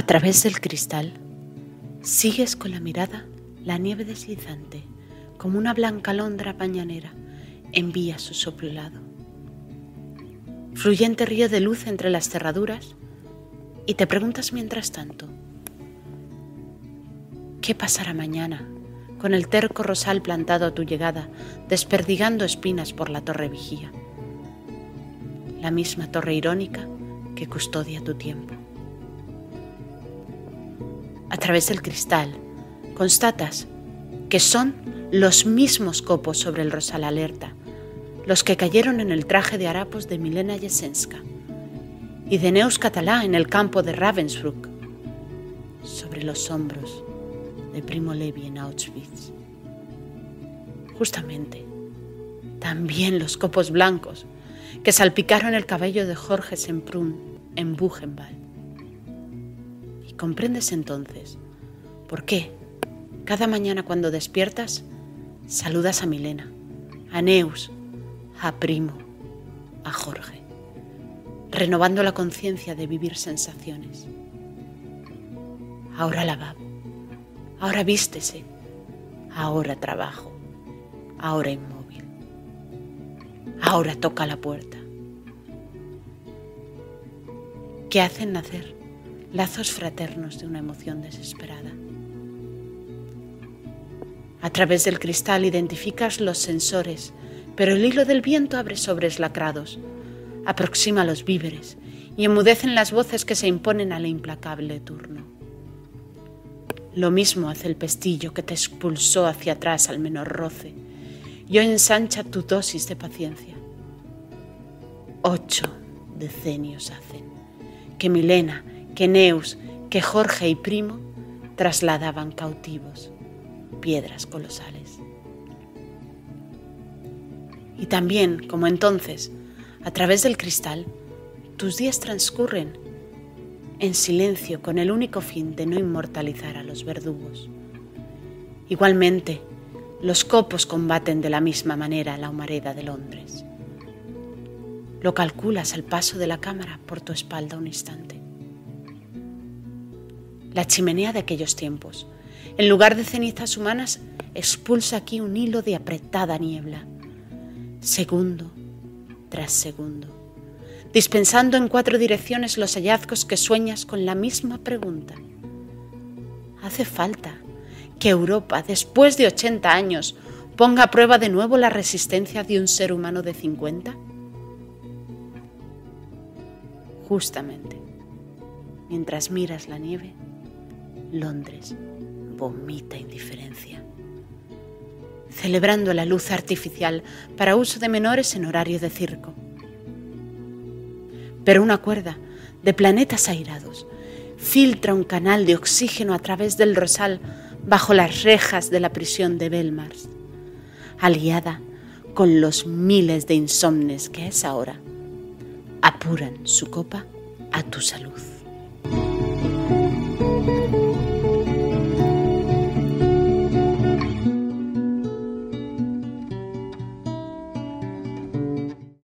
través del cristal, sigues con la mirada la nieve deslizante, como una blanca alondra mañanera, envía su soplo helado. Fluyente río de luz entre las cerraduras, y te preguntas mientras tanto, ¿qué pasará mañana con el terco rosal plantado a tu llegada, desperdigando espinas por la torre vigía? La misma torre irónica que custodia tu tiempo. A través del cristal, constatas que son los mismos copos sobre el rosal alerta, los que cayeron en el traje de harapos de Milena Jesenská y de Neus Catalá en el campo de Ravensbrück, sobre los hombros de Primo Levi en Auschwitz. Justamente, también los copos blancos que salpicaron el cabello de Jorge Semprún en Buchenwald. Y comprendes entonces por qué cada mañana cuando despiertas saludas a Milena, a Neus, a Primo, a Jorge, renovando la conciencia de vivir sensaciones. Ahora lavabo, ahora vístese, ahora trabajo, ahora inmóvil, ahora toca la puerta. Que hacen nacer lazos fraternos de una emoción desesperada. A través del cristal identificas los sensores, pero el hilo del viento abre sobres lacrados, aproxima los víveres y enmudecen las voces que se imponen al implacable turno. Lo mismo hace el pestillo que te expulsó hacia atrás al menor roce y hoy ensancha tu dosis de paciencia. 8 decenios hacen que Milena, que Neus, que Jorge y Primo trasladaban cautivos piedras colosales. Y también, como entonces, a través del cristal, tus días transcurren en silencio con el único fin de no inmortalizar a los verdugos. Igualmente, los copos combaten de la misma manera la humareda de Londres. Lo calculas al paso de la cámara por tu espalda un instante. La chimenea de aquellos tiempos, en lugar de cenizas humanas, expulsa aquí un hilo de apretada niebla, segundo tras segundo, dispensando en 4 direcciones los hallazgos que sueñas con la misma pregunta. ¿Hace falta que Europa, después de 80 años, ponga a prueba de nuevo la resistencia de un ser humano de 50? Justamente, mientras miras la nieve, Londres vomita indiferencia, celebrando la luz artificial para uso de menores en horario de circo. Pero una cuerda de planetas airados filtra un canal de oxígeno a través del rosal bajo las rejas de la prisión de Belmarsh, aliada con los miles de insomnes que a esa hora apuran su copa a tu salud.